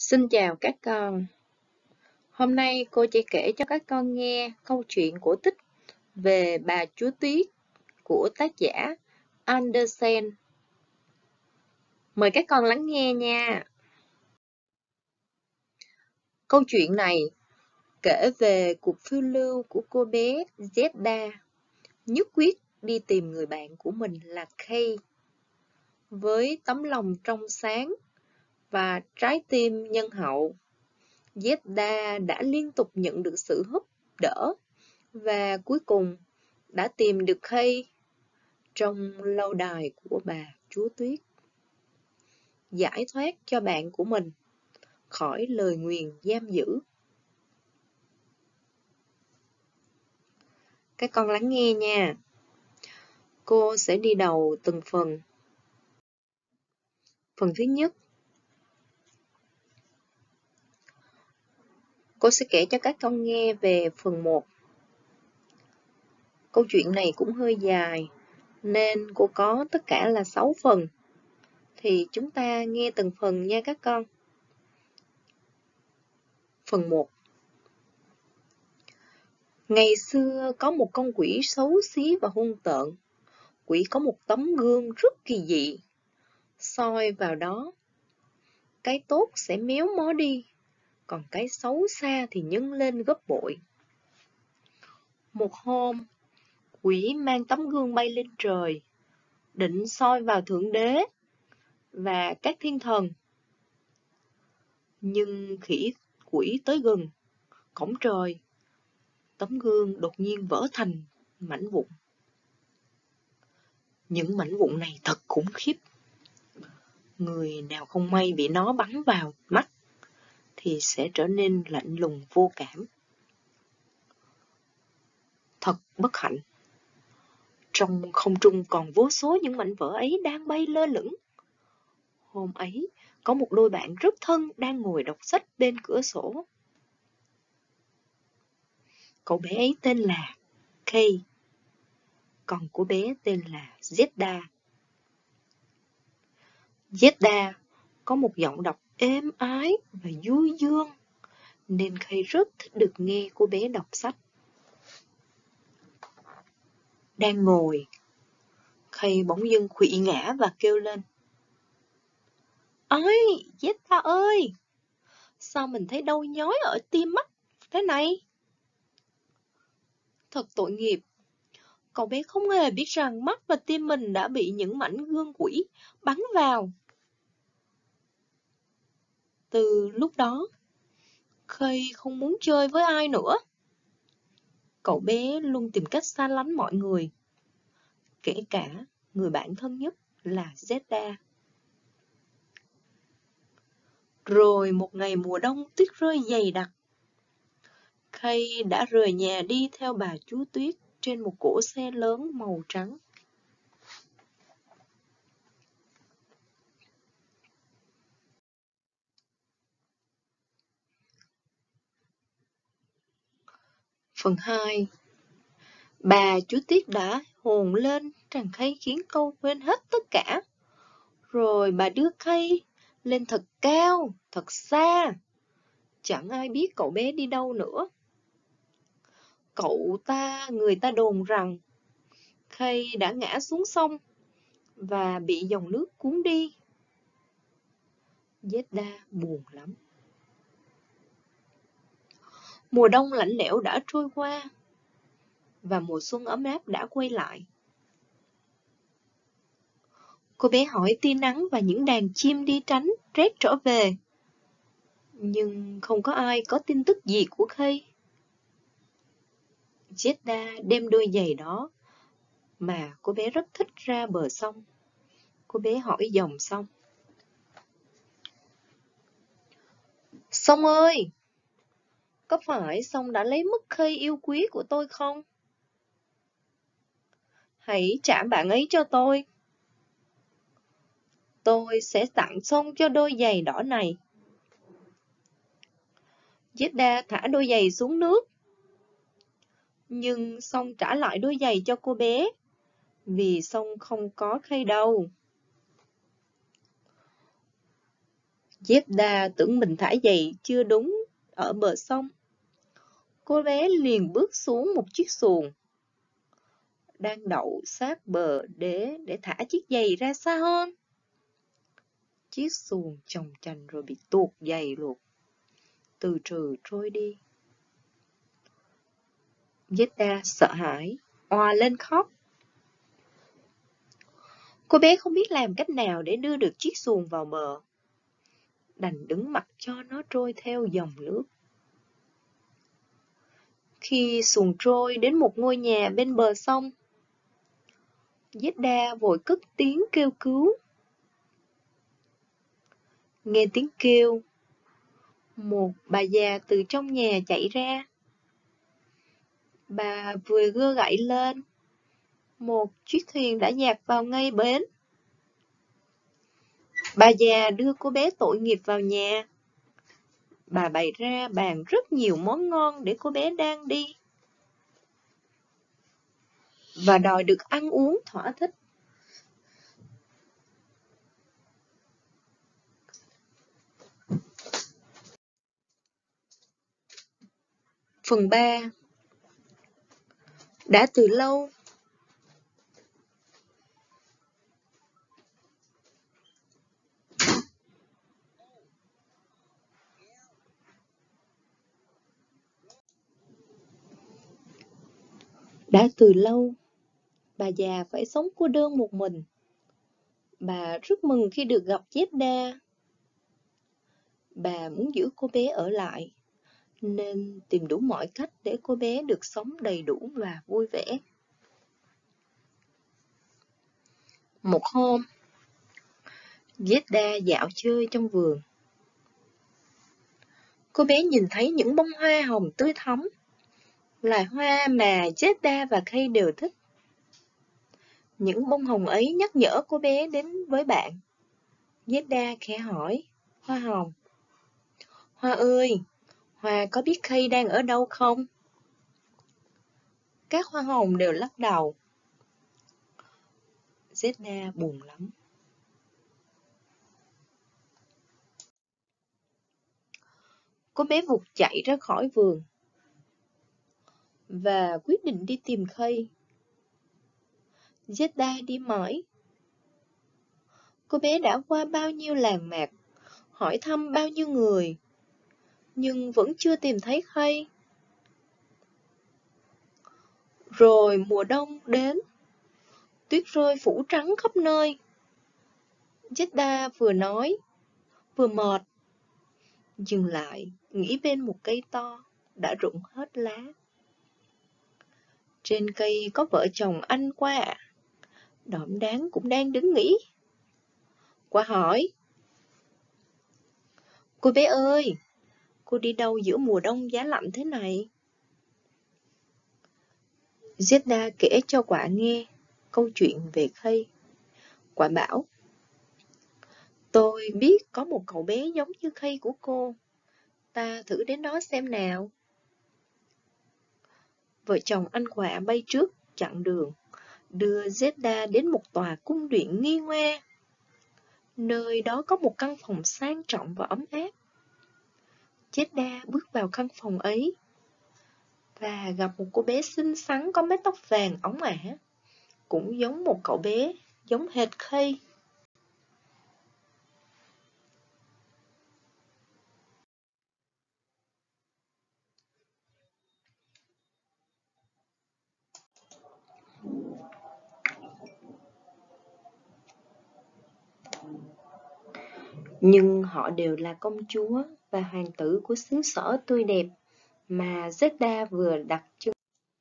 Xin chào các con. Hôm nay cô sẽ kể cho các con nghe câu chuyện cổ tích về bà chúa Tuyết của tác giả Andersen. Mời các con lắng nghe nha. Câu chuyện này kể về cuộc phiêu lưu của cô bé Zeta nhất quyết đi tìm người bạn của mình là Kay. Với tấm lòng trong sáng và trái tim nhân hậu, Zeta đã liên tục nhận được sự giúp đỡ và cuối cùng đã tìm được Kay trong lâu đài của bà chúa Tuyết, giải thoát cho bạn của mình khỏi lời nguyền giam giữ. Các con lắng nghe nha. Cô sẽ đi đầu từng phần. Phần thứ nhất, cô sẽ kể cho các con nghe về phần 1. Câu chuyện này cũng hơi dài, nên cô có tất cả là 6 phần. Thì chúng ta nghe từng phần nha các con. Phần 1. Ngày xưa có một con quỷ xấu xí và hung tợn. Quỷ có một tấm gương rất kỳ dị. Soi vào đó, cái tốt sẽ méo mó đi, còn cái xấu xa thì nhân lên gấp bội. Một hôm, quỷ mang tấm gương bay lên trời, định soi vào Thượng Đế và các thiên thần. Nhưng khi quỷ tới gần cổng trời, tấm gương đột nhiên vỡ thành mảnh vụn. Những mảnh vụn này thật khủng khiếp. Người nào không may bị nó bắn vào mắt thì sẽ trở nên lạnh lùng vô cảm. Thật bất hạnh. Trong không trung còn vô số những mảnh vỡ ấy đang bay lơ lửng. Hôm ấy, có một đôi bạn rất thân đang ngồi đọc sách bên cửa sổ. Cậu bé ấy tên là Kay, còn cô bé tên là Zeta. Zeta có một giọng đọc êm ái và du dương, nên Kay rất thích được nghe cô bé đọc sách. Đang ngồi, Kay bỗng dưng khuỵu ngã và kêu lên: "Ôi, Zeta ơi! Sao mình thấy đau nhói ở tim mắt thế này?" Thật tội nghiệp. Cậu bé không hề biết rằng mắt và tim mình đã bị những mảnh gương quỷ bắn vào. Từ lúc đó, Kay không muốn chơi với ai nữa. Cậu bé luôn tìm cách xa lánh mọi người, kể cả người bạn thân nhất là Zeta. Rồi một ngày mùa đông tuyết rơi dày đặc, Kay đã rời nhà đi theo bà chúa Tuyết trên một cỗ xe lớn màu trắng. Phần 2. Bà chúa Tuyết đã hồn lên rằng Kay khiến câu quên hết tất cả. Rồi bà đưa Kay lên thật cao, thật xa. Chẳng ai biết cậu bé đi đâu nữa. Người ta đồn rằng Kay đã ngã xuống sông và bị dòng nước cuốn đi. Zeta buồn lắm. Mùa đông lạnh lẽo đã trôi qua và mùa xuân ấm áp đã quay lại. Cô bé hỏi tia nắng và những đàn chim đi tránh rét trở về. Nhưng không có ai có tin tức gì của Kay. Zeta đem đôi giày đó mà cô bé rất thích ra bờ sông. Cô bé hỏi dòng sông: "Sông ơi, có phải sông đã lấy mất Kay yêu quý của tôi không? Hãy trả bạn ấy cho tôi. Tôi sẽ tặng sông cho đôi giày đỏ này." Zeta thả đôi giày xuống nước. Nhưng sông trả lại đôi giày cho cô bé, vì sông không có Kay đâu. Zeda tưởng mình thả giày chưa đúng ở bờ sông. Cô bé liền bước xuống một chiếc xuồng đang đậu sát bờ để thả chiếc giày ra xa hơn. Chiếc xuồng chồng chành rồi bị tuột giày luộc, từ từ trôi đi. Zeda sợ hãi, òa lên khóc. Cô bé không biết làm cách nào để đưa được chiếc xuồng vào bờ, đành đứng mặc cho nó trôi theo dòng nước. Khi xuồng trôi đến một ngôi nhà bên bờ sông, Zeda vội cất tiếng kêu cứu. Nghe tiếng kêu, một bà già từ trong nhà chạy ra. Bà vừa gơ gậy lên, một chiếc thuyền đã dạt vào ngay bến. Bà già đưa cô bé tội nghiệp vào nhà. Bà bày ra bàn rất nhiều món ngon để cô bé đang đi, và đòi được ăn uống thỏa thích. Phần 3. Đã từ lâu. Đã từ lâu, bà già phải sống cô đơn một mình. Bà rất mừng khi được gặp Zeda. Bà muốn giữ cô bé ở lại, nên tìm đủ mọi cách để cô bé được sống đầy đủ và vui vẻ. Một hôm, Zeda dạo chơi trong vườn. Cô bé nhìn thấy những bông hoa hồng tươi thắm, loài hoa mà Zeda và Kay đều thích. Những bông hồng ấy nhắc nhở cô bé đến với bạn. Zeda khẽ hỏi hoa hồng: "Hoa ơi, Hoa có biết Kay đang ở đâu không?" Các hoa hồng đều lắc đầu. Zeda buồn lắm. Cô bé vụt chạy ra khỏi vườn và quyết định đi tìm Kay. Zeda đi mãi. Cô bé đã qua bao nhiêu làng mạc, hỏi thăm bao nhiêu người, nhưng vẫn chưa tìm thấy Kay. Rồi mùa đông đến, tuyết rơi phủ trắng khắp nơi. Zeda vừa nói, vừa mệt, dừng lại, nghỉ bên một cây to, đã rụng hết lá. Trên cây có vợ chồng anh Qua ạ. Đom Đáng cũng đang đứng nghỉ. Qua hỏi: "Cô bé ơi, cô đi đâu giữa mùa đông giá lạnh thế này?" Zeda kể cho Quả nghe câu chuyện về Kay. Quả bảo: "Tôi biết có một cậu bé giống như Kay của cô. Ta thử đến đó xem nào." Vợ chồng anh Quả bay trước chặng đường, đưa Zeda đến một tòa cung điện nghi ngoe. Nơi đó có một căn phòng sang trọng và ấm áp. Zeda bước vào căn phòng ấy và gặp một cô bé xinh xắn có mái tóc vàng óng ả, cũng giống một cậu bé giống hệt Kay. Nhưng họ đều là công chúa và hoàng tử của xứ sở tươi đẹp mà Zeda vừa đặt chân.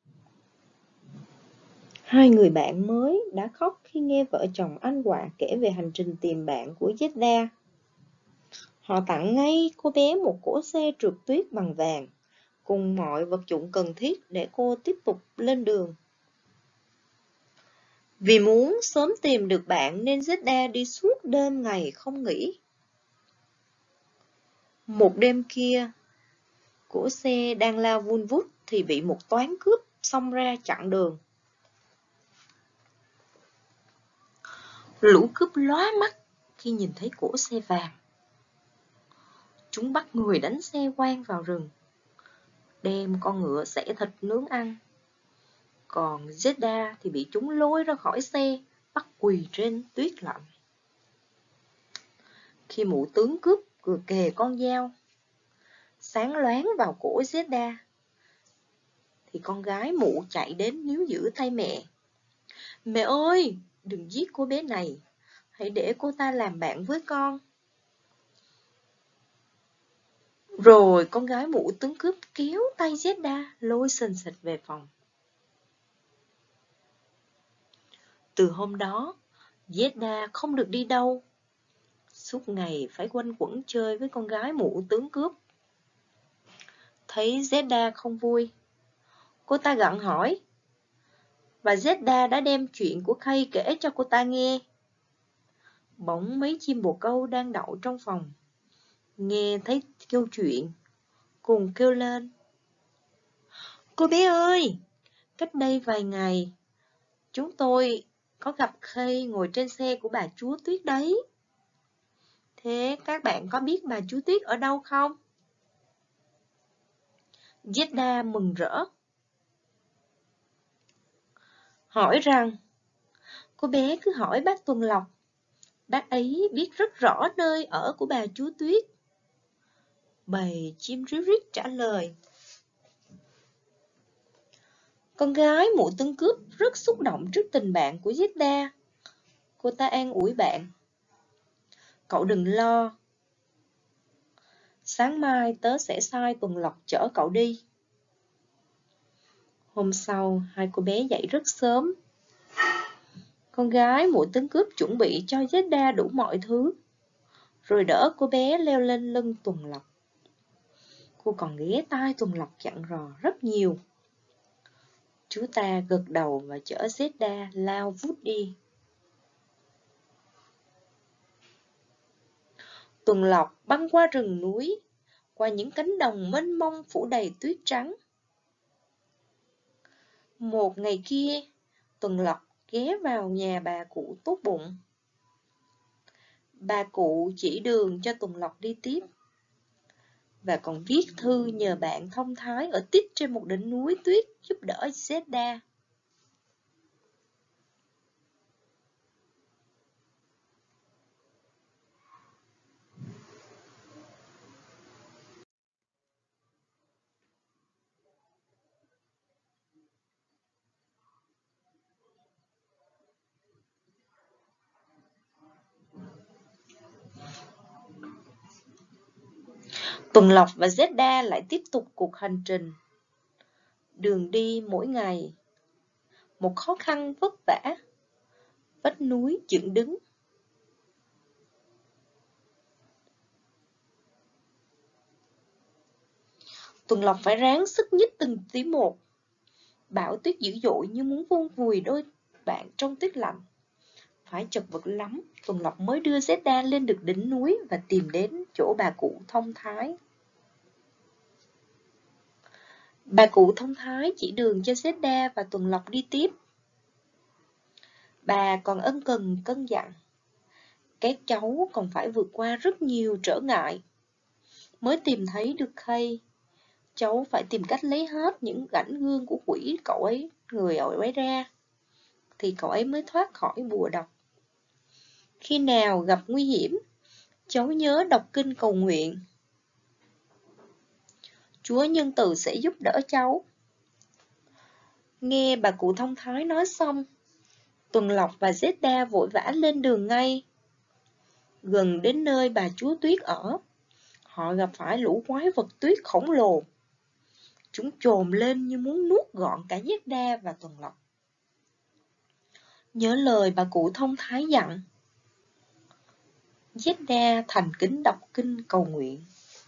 Hai người bạn mới đã khóc khi nghe vợ chồng anh Quả kể về hành trình tìm bạn của Zeda. Họ tặng ngay cô bé một cỗ xe trượt tuyết bằng vàng, cùng mọi vật dụng cần thiết để cô tiếp tục lên đường. Vì muốn sớm tìm được bạn nên Zeda đi suốt đêm ngày không nghỉ. Một đêm kia, cỗ xe đang lao vun vút thì bị một toán cướp xông ra chặn đường. Lũ cướp lóa mắt khi nhìn thấy cỗ xe vàng. Chúng bắt người đánh xe quan vào rừng, đem con ngựa xẻ thịt nướng ăn. Còn Zedda thì bị chúng lôi ra khỏi xe, bắt quỳ trên tuyết lạnh. Khi mụ tướng cướp vừa kề con dao sáng loáng vào cổ Zedda, thì con gái mụ chạy đến níu giữ tay mẹ. Mẹ ơi, đừng giết cô bé này, hãy để cô ta làm bạn với con. Rồi con gái mụ tướng cướp kéo tay Zedda lôi sền sệt về phòng. Từ hôm đó, Zedda không được đi đâu, suốt ngày phải quanh quẩn chơi với con gái mụ tướng cướp. Thấy Zedda không vui, cô ta gặng hỏi, và Zedda đã đem chuyện của Kay kể cho cô ta nghe. Bỗng mấy chim bồ câu đang đậu trong phòng nghe thấy câu chuyện, cùng kêu lên. Cô bé ơi, cách đây vài ngày, chúng tôi có gặp Kay ngồi trên xe của bà chúa Tuyết đấy. Thế các bạn có biết bà chúa Tuyết ở đâu không? Zedda mừng rỡ hỏi rằng, cô bé cứ hỏi bác Tuần Lộc, bác ấy biết rất rõ nơi ở của bà chúa Tuyết. Bầy chim ríu rít trả lời. Con gái mụ tướng cướp rất xúc động trước tình bạn của Zedda. Cô ta an ủi bạn. Cậu đừng lo. Sáng mai tớ sẽ sai Tuần Lộc chở cậu đi. Hôm sau, hai cô bé dậy rất sớm. Con gái mụ tướng cướp chuẩn bị cho Zedda đủ mọi thứ, rồi đỡ cô bé leo lên lưng Tuần Lộc. Cô còn ghé tai Tuần Lộc dặn dò rất nhiều. Chú ta gật đầu và chở Zedda lao vút đi. Tuần Lộc băng qua rừng núi, qua những cánh đồng mênh mông phủ đầy tuyết trắng. Một ngày kia, Tuần Lộc ghé vào nhà bà cụ tốt bụng. Bà cụ chỉ đường cho Tuần Lộc đi tiếp, và còn viết thư nhờ bạn thông thái ở tít trên một đỉnh núi tuyết giúp đỡ Zedda. Tuần Lộc và Zedda lại tiếp tục cuộc hành trình. Đường đi mỗi ngày, một khó khăn vất vả, vách núi dựng đứng. Tuần Lộc phải ráng sức nhích từng tí một. Bão tuyết dữ dội như muốn vun vùi đôi bạn trong tuyết lạnh. Phải chật vật lắm, Tuần Lộc mới đưa Zedda lên được đỉnh núi và tìm đến chỗ bà cụ thông thái. Bà cụ thông thái chỉ đường cho Zedda và Tuần Lộc đi tiếp. Bà còn ân cần căn dặn, các cháu còn phải vượt qua rất nhiều trở ngại mới tìm thấy được Kay. Cháu phải tìm cách lấy hết những ảnh gương của quỷ người cậu ấy ra, thì cậu ấy mới thoát khỏi bùa độc. Khi nào gặp nguy hiểm, cháu nhớ đọc kinh cầu nguyện. Chúa nhân từ sẽ giúp đỡ cháu. Nghe bà cụ thông thái nói xong, Tuần Lộc và Zedda vội vã lên đường ngay. Gần đến nơi bà chúa Tuyết ở, họ gặp phải lũ quái vật tuyết khổng lồ. Chúng chồm lên như muốn nuốt gọn cả Zedda và Tuần Lộc. Nhớ lời bà cụ thông thái dặn, Zedda thành kính đọc kinh cầu nguyện.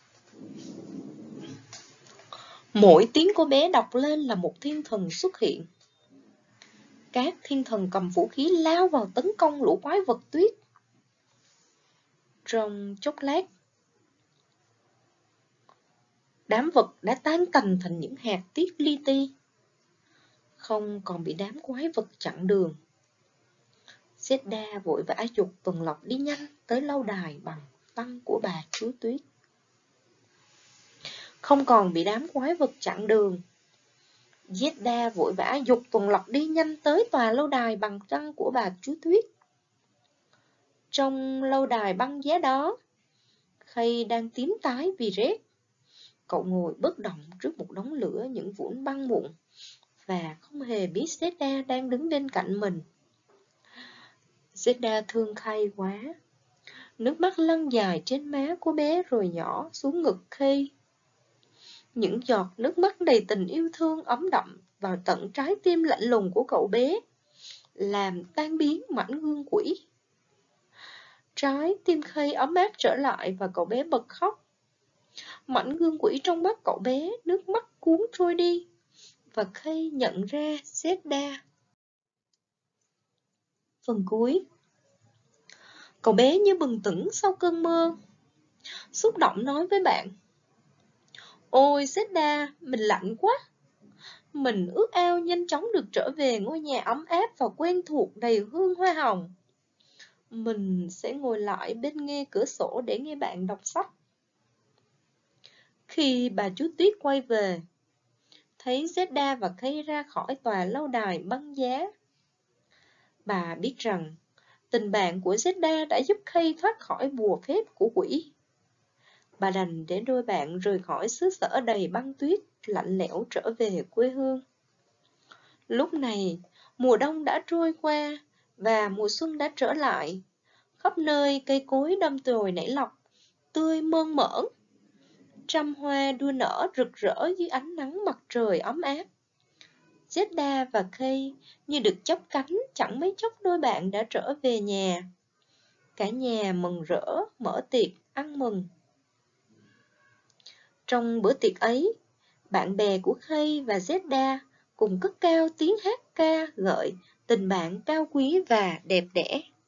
Mỗi tiếng cô bé đọc lên là một thiên thần xuất hiện. Các thiên thần cầm vũ khí lao vào tấn công lũ quái vật tuyết. Trong chốc lát, đám vật đã tan tành thành những hạt tuyết li ti, không còn bị đám quái vật chặn đường. Zedda vội vã giục Tuần Lộc đi nhanh tới lâu đài bằng tăng của bà chúa Tuyết. không còn bị đám quái vật chặn đường. Zedda vội vã giục tuần lộc đi nhanh tới tòa lâu đài bằng trăng của bà Chúa Tuyết. Trong lâu đài băng giá đó, Kay đang tím tái vì rét. Cậu ngồi bất động trước một đống lửa những vụn băng mụn và không hề biết Zedda đang đứng bên cạnh mình. Zedda thương Kay quá. Nước mắt lăn dài trên má cô bé rồi nhỏ xuống ngực Kay. Những giọt nước mắt đầy tình yêu thương ấm đậm vào tận trái tim lạnh lùng của cậu bé, làm tan biến mảnh gương quỷ. Trái tim Kay ấm áp trở lại và cậu bé bật khóc. Mảnh gương quỷ trong mắt cậu bé, nước mắt cuốn trôi đi, và Kay nhận ra Zedda. Phần cuối. Cậu bé như bừng tỉnh sau cơn mơ, xúc động nói với bạn: Ôi Zedda, mình lạnh quá. Mình ước ao nhanh chóng được trở về ngôi nhà ấm áp và quen thuộc đầy hương hoa hồng. Mình sẽ ngồi lại bên nghe cửa sổ để nghe bạn đọc sách. Khi bà Chúa Tuyết quay về, thấy Zedda và Kay ra khỏi tòa lâu đài băng giá, bà biết rằng tình bạn của Zedda đã giúp Kay thoát khỏi bùa phép của quỷ. Bà đành để đôi bạn rời khỏi xứ sở đầy băng tuyết, lạnh lẽo trở về quê hương. Lúc này, mùa đông đã trôi qua và mùa xuân đã trở lại. Khắp nơi cây cối đâm chồi nảy lọc, tươi mơn mởn. Trăm hoa đua nở rực rỡ dưới ánh nắng mặt trời ấm áp. Zedda và Kay như được chắp cánh, chẳng mấy chốc đôi bạn đã trở về nhà. Cả nhà mừng rỡ mở tiệc ăn mừng. Trong bữa tiệc ấy, bạn bè của Kay và Zedda cùng cất cao tiếng hát ca ngợi tình bạn cao quý và đẹp đẽ.